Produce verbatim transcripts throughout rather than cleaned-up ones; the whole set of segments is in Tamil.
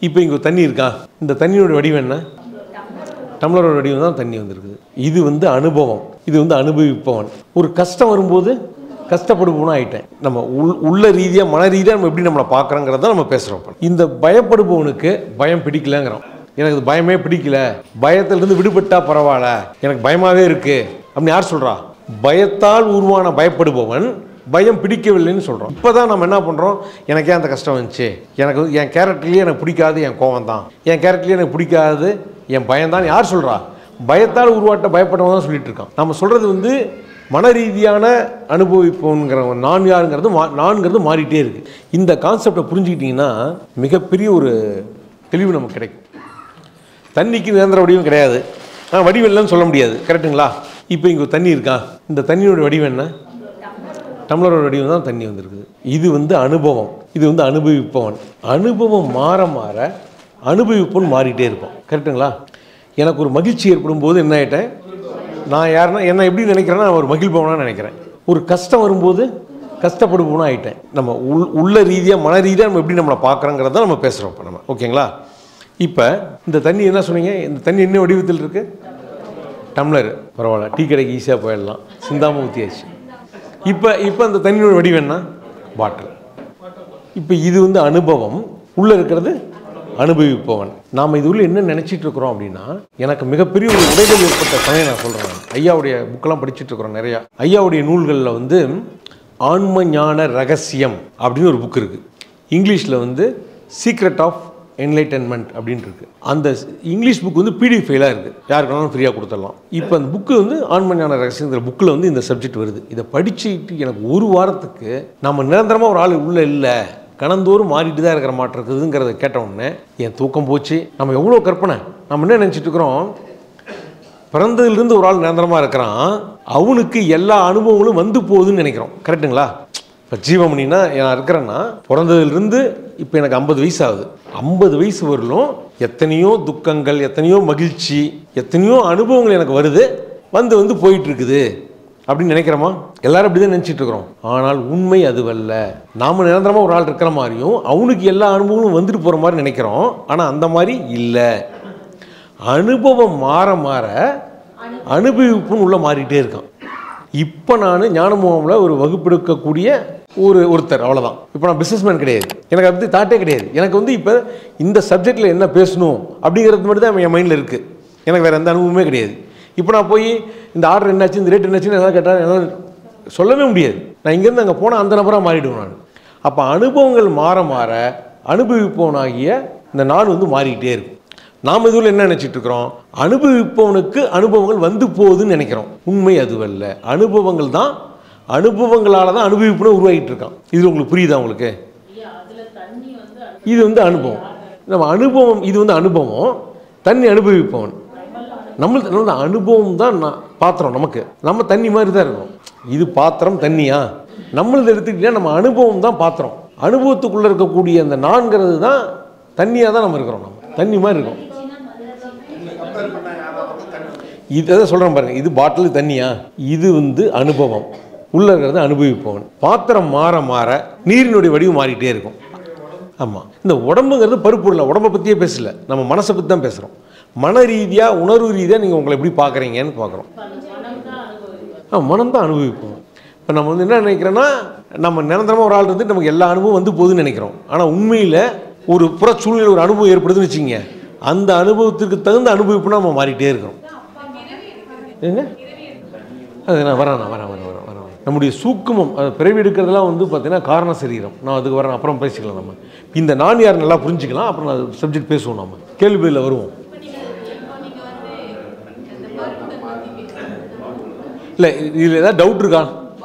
இப்போ இங்கே தண்ணி இருக்கா? இந்த தண்ணியோட வடிவம் என்ன? டம்ளரோட வடிவம் தான் தண்ணி வந்திருக்குது. இது வந்து அனுபவம், இது வந்து அனுபவிப்பவன். ஒரு கஷ்டம் வரும்போது கஷ்டப்படுபவனும் ஆகிட்டேன். நம்ம உள் உள்ள ரீதியாக மன ரீதியாக நம்ம எப்படி நம்மளை பார்க்குறோங்கிறத நம்ம பேசுகிறோம். இந்த பயப்படுபவனுக்கு பயம் பிடிக்கலங்கிறோம். எனக்கு இது பயமே பிடிக்கல, பயத்திலிருந்து விடுபட்டா பரவாயில்ல, எனக்கு பயமாகவே இருக்கு அப்படின்னு யார் சொல்கிறா? பயத்தால் உருவான பயப்படுபவன் பயம் பிடிக்கவில்லைன்னு சொல்கிறோம். இப்போ தான் நம்ம என்ன பண்ணுறோம், எனக்கு ஏன் அந்த கஷ்டம் வந்துச்சு, எனக்கு என் கேரக்டர்லேயே எனக்கு பிடிக்காது என் கோவம் தான், என் கேரக்டர்லேயே எனக்கு பிடிக்காது என் பயம்தான் யார் சொல்கிறா? பயத்தால் உருவாட்ட பயப்படவன் தான் சொல்லிட்டு இருக்கான். நம்ம சொல்கிறது வந்து மன ரீதியான அனுபவிப்போங்கிற நான் யாருங்கிறது மா நான்கிறது மாறிட்டே இருக்குது. இந்த கான்செப்டை புரிஞ்சுக்கிட்டிங்கன்னா மிகப்பெரிய ஒரு தெளிவு நமக்கு கிடைக்கும். தண்ணிக்கு நிரந்தர வடிவம் கிடையாது, ஆனால் வடிவம் இல்லைன்னு சொல்ல முடியாது. கரெக்டுங்களா? இப்போ இங்கே தண்ணி இருக்கா? இந்த தண்ணியோட வடிவம் என்ன? டம்ளரோட வடிவம் தான் தண்ணி வந்திருக்குது. இது வந்து அனுபவம், இது வந்து அனுபவிப்பவன். அனுபவம் மாற மாற அனுபவிப்பவன் மாறிட்டே இருப்பான். கரெக்டுங்களா? எனக்கு ஒரு மகிழ்ச்சி ஏற்படும் போது என்ன ஆகிட்டேன், நான் யாருன்னா என்ன எப்படி நினைக்கிறேன்னா நான் ஒரு மகிழ்பவனாக நினைக்கிறேன். ஒரு கஷ்டம் வரும்போது கஷ்டப்படுபவனாக ஆகிட்டேன். நம்ம உள் உள்ள ரீதியாக மன ரீதியாக நம்ம எப்படி நம்மளை பார்க்குறோங்கிறத நம்ம பேசுகிறோம் இப்போ நம்ம. ஓகேங்களா? இப்போ இந்த தண்ணி என்ன சொன்னீங்க, இந்த தண்ணி என்ன வடிவத்தில் இருக்குது? டம்ளர். பரவாயில்ல, டீ கடைக்கு ஈஸியாக போயிடலாம், சிந்தாம ஊற்றியாச்சு. இப்போ இப்போ அந்த தண்ணியோட வடிவம் என்ன? பாட்டில். இப்போ இது வந்து அனுபவம், உள்ளே இருக்கிறது அனுபவிப்பவன். நாம் இது உள்ள என்ன நினச்சிட்டு இருக்கிறோம் அப்படின்னா, எனக்கு மிகப்பெரிய ஒரு உடைகள் ஏற்பட்ட சமயம் நான் சொல்கிறேன். ஐயாவுடைய புக்கெல்லாம் படிச்சுட்டு இருக்கிறோம் நிறையா. ஐயாவுடைய நூல்களில் வந்து ஆன்ம ஞான ரகசியம் அப்படின்னு ஒரு புக் இருக்குது. இங்கிலீஷில் வந்து சீக்ரெட் ஆஃப் என்லைட்டன்மெண்ட் அப்படின்ட்டு இருக்கு. அந்த இங்கிலீஷ் புக் வந்து பிடிஎஃப் ஃபைலாக இருக்குது, யாருக்குனாலும் ஃப்ரீயாக கொடுத்துடலாம். இப்போ அந்த புக்கு வந்து ஆன்ம ஞான ரகசியங்கிற புக்கில் வந்து இந்த சப்ஜெக்ட் வருது. இதை படிச்சுட்டு எனக்கு ஒரு வாரத்துக்கு நம்ம நிரந்தரமாக ஒரு ஆள் உள்ளே இல்லை, கணந்தோறும் மாறிட்டு தான் இருக்கிற மாற்றம் இருக்குதுங்கிறத கேட்ட உடனே என் தூக்கம் போச்சு. நம்ம எவ்வளோ கற்பனை, நம்ம என்ன நினச்சிட்டு இருக்கிறோம், பிறந்ததுலேருந்து ஒரு ஆள் நிரந்தரமாக இருக்கிறான், அவனுக்கு எல்லா அனுபவங்களும் வந்து போகுதுன்னு நினைக்கிறோம். கரெக்டுங்களா? இப்போ ஜீவமணினா நான் இருக்கிறேன்னா பிறந்ததுலேருந்து இப்போ எனக்கு ஐம்பது வயசு ஆகுது. ஐம்பது வயசு வரலும் எத்தனையோ துக்கங்கள், எத்தனையோ மகிழ்ச்சி, எத்தனையோ அனுபவங்கள் எனக்கு வருது, வந்து வந்து போயிட்டு இருக்குது அப்படின்னு நினைக்கிறோமா? எல்லாரும் அப்படி தான் நினச்சிட்டு இருக்கிறோம். ஆனால் உண்மை அதுவல்ல. நாம் நிரந்தரமாக ஒரு ஆள் இருக்கிற மாதிரியும் அவனுக்கு எல்லா அனுபவங்களும் வந்துட்டு போகிற மாதிரி நினைக்கிறோம். ஆனால் அந்த மாதிரி இல்லை. அனுபவம் மாற மாற அனுபவிப்புன்னு உள்ள மாறிட்டே இருக்கான். இப்போ நான் ஞானமுகமில் ஒரு வகுப்பெடுக்கக்கூடிய ஒரு ஒருத்தர், அவ்வளோதான். இப்போ நான் பிஸ்னஸ்மேன் கிடையாது, எனக்கு அதை பற்றி தாட்டே கிடையாது. எனக்கு வந்து இப்போ இந்த சப்ஜெக்டில் என்ன பேசணும் அப்படிங்கிறது மட்டும் தான் என் மைண்டில் இருக்குது. எனக்கு வேறு எந்த அனுபவமே கிடையாது. இப்போ நான் போய் இந்த ஆர்டர் என்னாச்சு, இந்த ரேட் என்னாச்சுன்னு எதாவது கேட்டால் என்னால் சொல்லவே முடியாது. நான் இங்கேருந்து அங்கே போனால் அந்த நபராக மாறிடுவேன் நான். அப்போ அனுபவங்கள் மாற மாற அனுபவிப்பவனாகிய இந்த நான் வந்து மாறிக்கிட்டே இருக்கும். நாம் இதுல என்ன நினைச்சிட்டு இருக்கிறோம், அனுபவிப்பவனுக்கு அனுபவங்கள் வந்து போகுதுன்னு நினைக்கிறோம். உண்மை அதுவல்ல. அனுபவங்கள் தான், அனுபவங்களால தான் அனுபவிப்புன்னு உருவாகிட்டு இருக்கான். இது உங்களுக்கு புரியுதா? உங்களுக்கு இது வந்து அனுபவம், நம்ம அனுபவம், இது வந்து அனுபவம், தண்ணி அனுபவிப்பவன். நம்மளுக்கு நம்ம அனுபவம் தான் பாத்திரம், நமக்கு நம்ம தண்ணி மாதிரி தான் இருக்கும். இது பாத்திரம் தண்ணியா, நம்மளது எடுத்துக்கிட்டா நம்ம அனுபவம் தான் பாத்திரம். அனுபவத்துக்குள்ளே இருக்கக்கூடிய அந்த நான்கிறது தான் தண்ணியாக தான் நம்ம இருக்கிறோம். நம்ம தண்ணி மாதிரி இருக்கும். இதை சொல்கிறேன் பாருங்க, இது பாட்டில் தண்ணியா, இது வந்து அனுபவம், உள்ள இருக்கிறது அனுபவிப்பவன். பாத்திரம் மாற மாற நீரினுடைய வடிவம் மாறிட்டே இருக்கும். ஆமாம், இந்த உடம்புங்கிறது பருப்பு இல்லை, உடம்பை பற்றியே பேசல, நம்ம மனசை பற்றி தான் பேசுகிறோம். மன ரீதியாக, உணர்வு ரீதியாக நீங்கள் உங்களை எப்படி பார்க்குறீங்கன்னு பார்க்குறோம். ஆ, மனம் தான் அனுபவிப்போம். இப்போ நம்ம வந்து என்ன நினைக்கிறோன்னா, நம்ம நிரந்தரமாக ஒரு ஆள் இருந்துட்டு நமக்கு எல்லா அனுபவம் வந்து போகுதுன்னு நினைக்கிறோம். ஆனால் உண்மையில் ஒரு புற சூழ்நிலை ஒரு அனுபவம் ஏற்படுதுன்னு வச்சுங்க, அந்த அனுபவத்திற்கு தகுந்த அனுபவிப்புனா நம்ம மாறிட்டே இருக்கிறோம். ஏங்க அது நான் வரேன் நான் வரேன் வரேன் வரேன் வரேன் நம்முடைய சூக்குமம், அது பிறவி எடுக்கிறதுலாம் வந்து பார்த்தீங்கன்னா காரண சரீரம். நான் அதுக்கு வரேன், அப்புறம் பேசிக்கலாம். நம்ம இந்த நான் யார் நல்லா புரிஞ்சுக்கலாம், அப்புறம் நான் சப்ஜெக்ட் பேசுவோம். நம்ம கேள்வியில் வருவோம். இல்லை இதில் ஏதாவது டவுட் இருக்கா?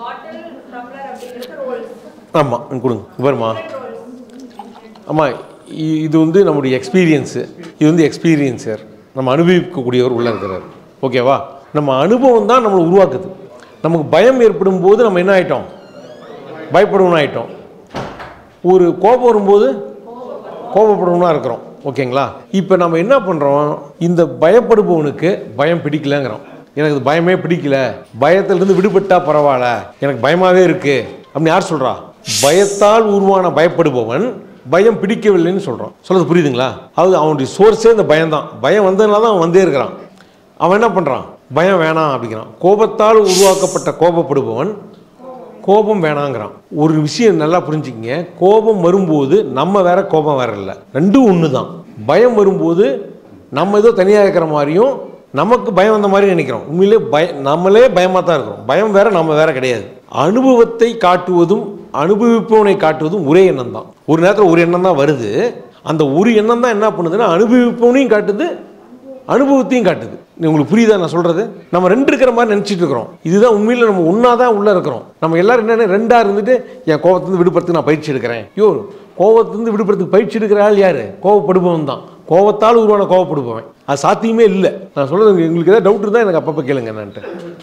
ஆமாம் கொடுங்க, வருமா? ஆமாம், இது வந்து நம்முடைய எக்ஸ்பீரியன்ஸு, இது வந்து எக்ஸ்பீரியன்ஸர், நம்ம அனுபவிக்கக்கூடியவர் உள்ளே இருக்கிறார். ஓகேவா? நம்ம அனுபவம் தான் நம்மளை உருவாக்குது. நமக்கு பயம் ஏற்படும் போது நம்ம என்ன ஆகிட்டோம், பயப்படுவோம்னு ஆகிட்டோம். ஒரு கோபம் வரும்போது கோபப்படுவோம்னா இருக்கிறோம். ஓகேங்களா? இப்போ நம்ம என்ன பண்ணுறோம், இந்த பயப்படுபவனுக்கு பயம் பிடிக்கலங்கிறோம். எனக்கு இது பயமே பிடிக்கல, பயத்திலிருந்து விடுபட்டா பரவாயில்ல, எனக்கு பயமாகவே இருக்குது அப்படின்னு யார் சொல்கிறா? பயத்தால் உருவான பயப்படுபவன் பயம் பிடிக்கவில்லைன்னு சொல்கிறான். சொல்கிறது புரியுதுங்களா? அது அவனுடைய சோர்ஸே இந்த பயம் தான். பயம் வந்ததுனால தான் அவன் வந்தே இருக்கிறான். அவன் என்ன பண்ணுறான்? பயம் வேணாம் அப்படிங்கிறான். கோபத்தால் உருவாக்கப்பட்ட கோபப்படுபவன் கோபம் வேணாங்கிறான். ஒரு விஷயம் நல்லா புரிஞ்சுக்கிங்க, கோபம் வரும்போது நம்ம வேற கோபம் வேற இல்லை, ரெண்டும் ஒன்று தான். பயம் வரும்போது நம்ம ஏதோ தனியாக இருக்கிற மாதிரியும் நமக்கு பயம் வந்த மாதிரி நினைக்கிறோம். உண்மையிலே பய நம்மளே பயமாக தான் இருக்கிறோம். பயம் வேற நம்ம வேற கிடையாது. அனுபவத்தை காட்டுவதும் அனுபவிப்பவனை காட்டுவதும் ஒரே எண்ணம் தான். ஒரு நேரத்தில் ஒரு எண்ணம் தான் வருது. அந்த ஒரு எண்ணம் தான் என்ன பண்ணுதுன்னா அனுபவிப்பவனையும் காட்டுது, அனுபவத்தையும் காட்டுது. உங்களுக்கு புரியுதா நான் சொல்கிறது? நம்ம ரெண்டு இருக்கிற மாதிரி நினச்சிட்டு இருக்கிறோம். இதுதான் உண்மையில் நம்ம ஒன்றா தான் உள்ளே இருக்கிறோம். நம்ம எல்லாரும் என்னென்ன ரெண்டாக இருந்துட்டு என் கோபத்துலேருந்து விடுபடுறதுக்கு நான் பயிற்சி எடுக்கிறேன். யோ, கோபத்துலேருந்து விடுபடுறதுக்கு பயிற்சி எடுக்கிற ஆள் யார்? கோபப்படுபவன் தான். கோபத்தால் உருவான கோபப்படுபவன். அது சாத்தியமே இல்லை. நான் சொல்கிறது உங்களுக்கு ஏதாவது டவுட் இருந்தால் எனக்கு அப்பப்போ கேளுங்க என்னான்ட்டு.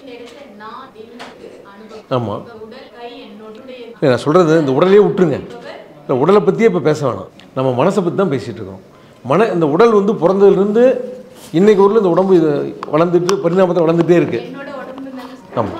ஆமாம், நான் சொல்கிறது இந்த உடலையே விட்டுருங்க. இந்த உடலை பற்றியே இப்போ பேச வேணாம். நம்ம மனசை பற்றி தான் பேசிகிட்டு இருக்கோம். மன இந்த உடல் வந்து பிறந்ததுலேருந்து இன்னைக்கு ஊரில் இந்த உடம்பு இது வளர்ந்துட்டு பரிணாமத்தை வளர்ந்துட்டே இருக்கு. ஆமாம்,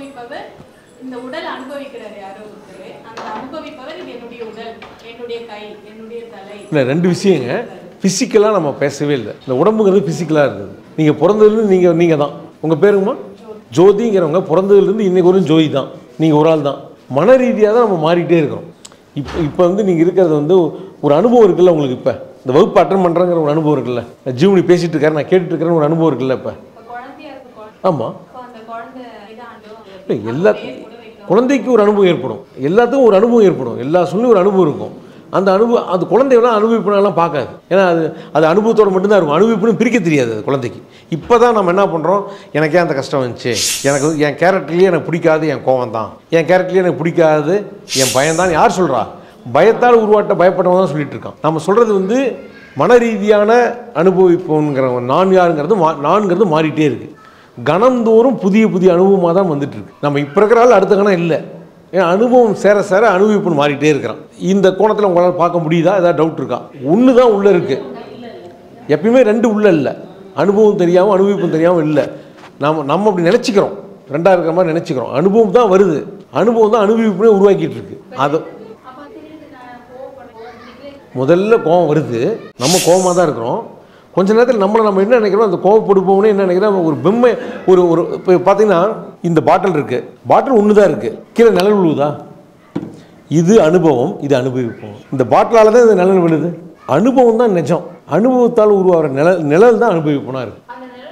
இல்லை ரெண்டு விஷயங்க. ஃபிசிக்கலாக நம்ம பேசவே இல்லை. இந்த உடம்புங்கிறது ஃபிசிக்கலாக இருக்குது. நீங்கள் பிறந்ததுலேருந்து நீங்கள் நீங்கள் தான். உங்கள் பேருங்கம்மா ஜோதிங்கிறவங்க பிறந்ததுலேருந்து இன்னைக்கு ஒரு ஜோதி தான். நீங்கள் ஒரு ஆள் தான். மன ரீதியாக தான் நம்ம மாறிக்கிட்டே இருக்கிறோம். இப்போ இப்போ வந்து நீங்கள் இருக்கிறது வந்து ஒரு அனுபவம் இருக்குல்ல உங்களுக்கு. இப்போ இந்த வகுப்பு அட்டன் பண்ணுறங்கிற ஒரு அனுபவம் இருக்குல்ல. ஜீவனி பேசிகிட்டு இருக்காரு, நான் கேட்டுட்டு இருக்கிறேன்னு ஒரு அனுபவம் இருக்குல்ல. இப்போ ஆமாம், இல்லை எல்லா குழந்தைக்கு ஒரு அனுபவம் ஏற்படும். எல்லாத்துக்கும் ஒரு அனுபவம் ஏற்படும். எல்லா சூழ்நிலையும் ஒரு அனுபவம் இருக்கும். அந்த அனுபவம் அது குழந்தைகளாம் அனுபவிப்புனாலாம் பார்க்காது. ஏன்னா அது அது அனுபவத்தோடு மட்டும்தான் இருக்கும். அனுபவிப்புன்னு பிரிக்க தெரியாது அது குழந்தைக்கு. இப்போ தான் நம்ம என்ன பண்ணுறோம், எனக்கே அந்த கஷ்டம் வந்துச்சு, எனக்கு என் கேரக்டர்லேயே எனக்கு பிடிக்காது என் கோவம் தான், என் கேரக்டர்லேயே எனக்கு பிடிக்காது என் பயம்தான். யார் சொல்கிறா? பயத்தால் உருவாட்ட பயப்பட்டவங்க தான் சொல்லிட்டு இருக்கான். நம்ம சொல்கிறது வந்து மன ரீதியான அனுபவிப்போங்கிற நான் யாருங்கிறது மா நான்கிறது மாறிட்டே இருக்குது. கணந்தோறும் புதிய புதிய அனுபவமாக தான் வந்துட்டுருக்கு. நம்ம இப்போ இருக்கிறால அடுத்த கணம் இல்லை. ஏன்னா அனுபவம் சேர சேர அனுபவிப்புன்னு மாறிட்டே இருக்கிறான். இந்த கோணத்தில் உங்களால் பார்க்க முடியுதா? ஏதாவது டவுட் இருக்கா? ஒன்று தான் உள்ளே இருக்குது. எப்பயுமே ரெண்டு உள்ளே இல்லை. அனுபவம் தெரியாமல் அனுபவிப்பும் தெரியாமல் இல்லை. நம்ம நம்ம அப்படி நினச்சிக்கிறோம், ரெண்டாக இருக்கிற மாதிரி நினச்சிக்கிறோம். அனுபவம் தான் வருது. அனுபவம் தான் அனுபவிப்புனே உருவாக்கிட்டு இருக்கு. அது முதல்ல கோபம் வருது, நம்ம கோபமாக தான் இருக்கிறோம். கொஞ்ச நேரத்தில் நம்மளை நம்ம என்ன நினைக்கிறோம், அந்த கோவப்படுப்போம்னே என்ன நினைக்கிறோம், ஒரு பொம்மை ஒரு ஒரு இப்போ பார்த்தீங்கன்னா இந்த பாட்டில் இருக்குது, பாட்டில் ஒன்று தான் இருக்குது, கீழே நிழல் விழுவுதா? இது அனுபவம், இது அனுபவிப்போம். இந்த பாட்டிலால் தான் இந்த நிழல் விழுது. அனுபவம் தான் நிஜம். அனுபவத்தால் உருவாகிற நிழல் நிழல் தான் அனுபவிப்போனா இருக்குது.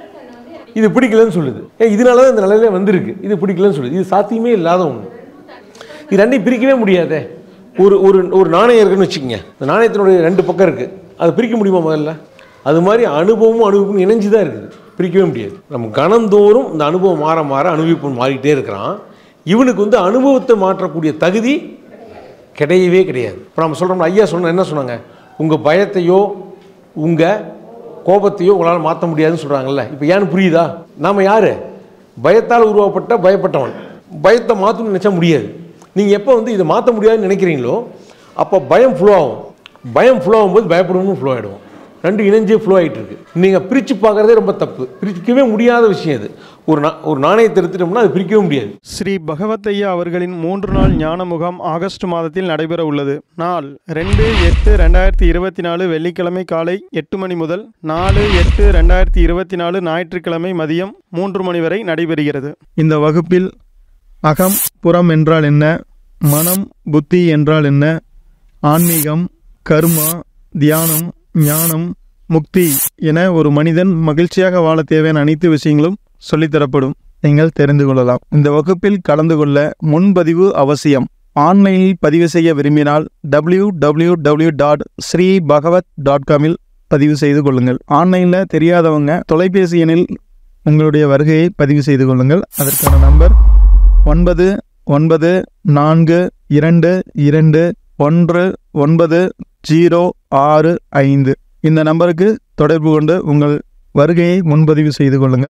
இது பிடிக்கலன்னு சொல்லுது. ஏ இதனால தான் இந்த நிழலே வந்திருக்கு, இது பிடிக்கலன்னு சொல்லுது. இது சாத்தியமே இல்லாத ஒன்று. இது ரெண்டையும் பிரிக்கவே முடியாதே. ஒரு ஒரு ஒரு நாணயம் இருக்குன்னு வச்சுக்கோங்க. இந்த நாணயத்தினுடைய ரெண்டு பக்கம் இருக்குது, அதை பிரிக்க முடியுமா? முதல்ல அது மாதிரி அனுபவமும் அனுபவமும் இணைஞ்சு தான் இருக்குது, பிரிக்கவே முடியாது. நம்ம கணந்தோறும் இந்த அனுபவம் மாற மாற அனுபவிப்பு மாறிக்கிட்டே இருக்கிறான். இவனுக்கு வந்து அனுபவத்தை மாற்றக்கூடிய தகுதி கிடையவே கிடையாது. இப்போ நம்ம சொல்கிறோம்னா, ஐயா சொன்ன என்ன சொன்னாங்க, உங்கள் பயத்தையோ உங்கள் கோபத்தையோ உங்களால் மாற்ற முடியாதுன்னு சொல்கிறாங்கல்ல. இப்போ ஏன்னு புரியுதா? நாம் யார்? பயத்தால் உருவாக்கப்பட்ட பயப்பட்டவன். பயத்தை மாற்றணும்னு நினச்சா முடியாது. நீங்கள் எப்போ வந்து இதை மாற்ற முடியாதுன்னு நினைக்கிறீங்களோ அப்போ பயம் ஃப்ளோ ஆகும். பயம் ஃப்ளோ ஆகும்போது பயப்படணும் ஃப்ளோ ஆகிடுவோம். ரெண்டு இணைஞ்சே ஃப்ளோ ஆகிட்டு இருக்கு. நீங்கள் பிரித்து பார்க்குறதே ரொம்ப தப்பு. பிரிக்கவே முடியாத விஷயம் இது. ஒரு நா ஒரு நாணயத்தை எடுத்துட்டோம்னா அது பிரிக்கவே முடியாது. ஸ்ரீ பகவத் ஐயா அவர்களின் மூன்று நாள் ஞான முகாம் ஆகஸ்ட் மாதத்தில் நடைபெற உள்ளது. நாள் ரெண்டு எட்டு ரெண்டாயிரத்தி இருபத்தி நாலு வெள்ளிக்கிழமை காலை எட்டு மணி முதல் நாலு எட்டு ரெண்டாயிரத்தி இருபத்தி நாலு ஞாயிற்றுக்கிழமை மதியம் மூன்று மணி வரை நடைபெறுகிறது. இந்த வகுப்பில் அகம் புறம் என்றால் என்ன, மனம் புத்தி என்றால் என்ன, ஆன்மீகம், கர்மா, தியானம், ஞானம், முக்தி என ஒரு மனிதன் மகிழ்ச்சியாக வாழ தேவையான அனைத்து விஷயங்களும் சொல்லித்தரப்படும். நீங்கள் தெரிந்து கொள்ளலாம். இந்த வகுப்பில் கலந்து கொள்ள முன்பதிவு அவசியம். ஆன்லைனில் பதிவு செய்ய விரும்பினால் W W W dot Sri Bhagavat dot காமில் பதிவு செய்து கொள்ளுங்கள். ஆன்லைனில் தெரியாதவங்க தொலைபேசி எண்ணில் உங்களுடைய வருகையை பதிவு செய்து கொள்ளுங்கள். அதற்கான நம்பர் ஒன்பது ஒன்பது நான்கு இரண்டு இரண்டு ஒன்று ஒன்பது ஜீரோ ஆறு ஐந்து. இந்த நம்பருக்கு தொடர்பு கொண்டு உங்கள் வருகையை முன்பதிவு செய்து கொள்ளுங்கள்.